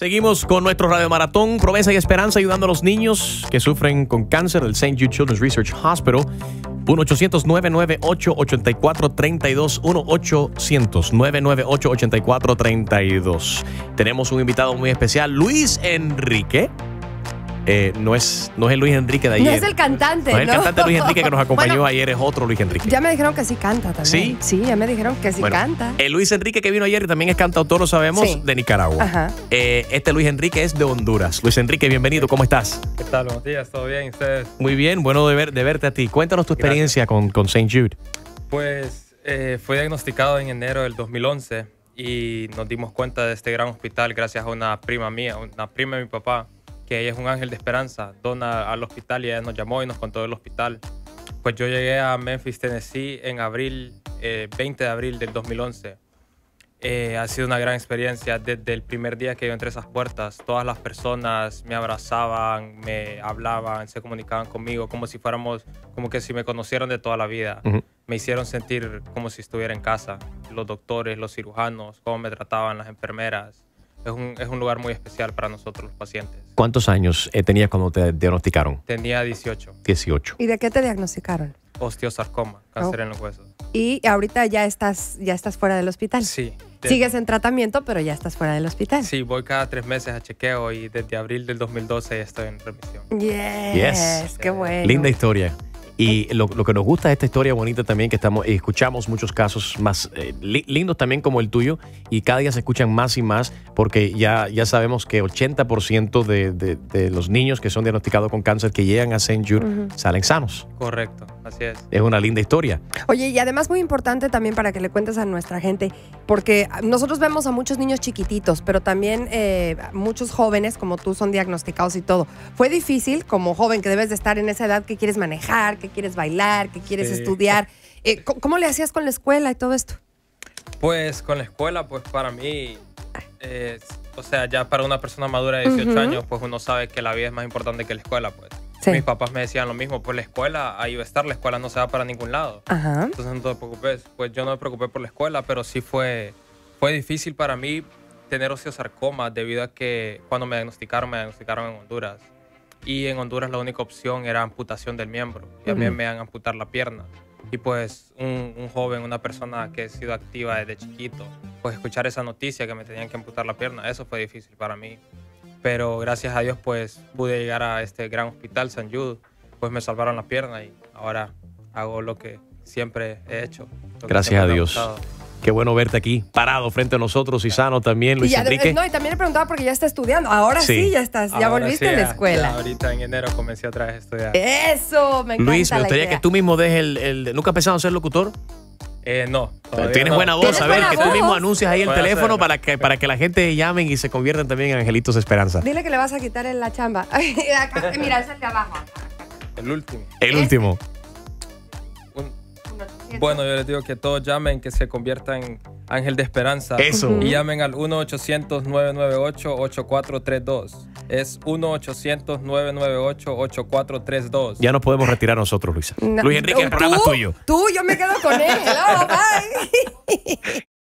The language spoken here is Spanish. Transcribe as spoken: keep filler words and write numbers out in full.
Seguimos con nuestro Radio Maratón, Promesa y Esperanza, ayudando a los niños que sufren con cáncer del Saint Jude Children's Research Hospital. uno ochocientos, nueve nueve ocho, ocho cuatro tres dos. uno ochocientos, nueve nueve ocho, ocho cuatro tres dos. Tenemos un invitado muy especial, Luis Enrique. Eh, no, es, no es el Luis Enrique de ayer. No es el cantante, No es el ¿no? cantante Luis Enrique que nos acompañó Bueno, ayer, es otro Luis Enrique. ya me dijeron que sí canta también. ¿Sí? Sí, ya me dijeron que sí Bueno, canta. El Luis Enrique que vino ayer también es cantautor, lo sabemos, Sí. de Nicaragua. Ajá. Eh, este Luis Enrique es de Honduras. Luis Enrique, bienvenido, ¿cómo estás? ¿Qué tal? Buenos días, ¿todo bien? ¿Ustedes? Muy bien, bueno de, ver, de verte a ti. Cuéntanos tu experiencia con, con Saint Jude. Pues eh, fui diagnosticado en enero del dos mil once y nos dimos cuenta de este gran hospital gracias a una prima mía, una prima de mi papá, que ella es un ángel de esperanza, dona al hospital y ella nos llamó y nos contó del hospital. Pues yo llegué a Memphis, Tennessee en abril, eh, veinte de abril del dos mil once. Eh, ha sido una gran experiencia desde el primer día que yo entré a esas puertas. Todas las personas me abrazaban, me hablaban, se comunicaban conmigo como si fuéramos, como que si me conocieran de toda la vida. Uh-huh. Me hicieron sentir como si estuviera en casa. Los doctores, los cirujanos, cómo me trataban las enfermeras. Es un, es un lugar muy especial para nosotros los pacientes. ¿Cuántos años eh, tenías cuando te diagnosticaron? Tenía dieciocho. dieciocho. ¿Y de qué te diagnosticaron? Osteosarcoma, cáncer Oh. en los huesos. Y ahorita ya estás, ya estás fuera del hospital. Sí. de- Sigues en tratamiento, pero ya estás fuera del hospital. Sí, voy cada tres meses a chequeo y desde abril del dos mil doce ya estoy en remisión. Yes, Yes. qué bueno. Linda historia. Y lo, lo que nos gusta de esta historia bonita también, que estamos eh, escuchamos muchos casos más eh, li- lindos también como el tuyo, y cada día se escuchan más y más, porque ya, ya sabemos que ochenta por ciento de, de, de los niños que son diagnosticados con cáncer que llegan a Saint Jude Ujú. salen sanos. Correcto, así es. Es una linda historia. Oye, y además muy importante también para que le cuentes a nuestra gente, porque nosotros vemos a muchos niños chiquititos, pero también eh, muchos jóvenes como tú son diagnosticados y todo. ¿Fue difícil como joven que debes de estar en esa edad que quieres manejar, que quieres bailar, que quieres Sí. estudiar? Eh, ¿cómo, cómo le hacías con la escuela y todo esto? Pues con la escuela, pues para mí, eh, o sea, ya para una persona madura de dieciocho Ujú. años, pues uno sabe que la vida es más importante que la escuela, pues. Sí. Mis papás me decían lo mismo, pues la escuela, ahí va a estar, la escuela no se va para ningún lado. Ajá. Entonces no te preocupes. Pues yo no me preocupé por la escuela, pero sí fue, fue difícil para mí tener osteosarcoma debido a que cuando me diagnosticaron, me diagnosticaron en Honduras. Y en Honduras la única opción era amputación del miembro. Y a mí Ujú. me iban a amputar la pierna. Y pues un, un joven, una persona que ha sido activa desde chiquito, pues escuchar esa noticia que me tenían que amputar la pierna, eso fue difícil para mí. Pero gracias a Dios pues pude llegar a este gran hospital, Saint Jude, pues me salvaron la pierna y ahora hago lo que siempre he hecho. lo que Gracias siempre a me ha Dios. gustado. Qué bueno verte aquí, parado frente a nosotros y sano también, Luis y, ya- Enrique. no, y también le preguntaba porque ya está estudiando. Ahora sí, Sí. ya estás, ya Ahora volviste sí, a la ya- escuela. ya ahorita en enero comencé otra vez a estudiar. Eso, me encanta Luis, me la gustaría idea. que tú mismo dejes el, el... ¿Nunca has pensado en ser locutor? Eh, no. todavía Tienes no. buena voz, ¿Tienes a ver, buena que tú voz? mismo anuncias ahí el Puede teléfono ser. para que, para que la gente llamen y se conviertan también en angelitos de esperanza. Dile que le vas a quitar en la chamba. Ay, acá, mira, es el de abajo. El último. El último. Un- bueno, yo les digo que todos llamen, que se conviertan en ángel de esperanza. Eso. Y llamen al uno ochocientos, nueve nueve ocho, ocho cuatro tres dos. Es uno ochocientos, nueve nueve ocho, ocho cuatro tres dos. Ya nos podemos retirar nosotros, Luisa. No, Luis Enrique, el ¿tú? programa es tuyo. Tú, yo me quedo con él. Oh, bye.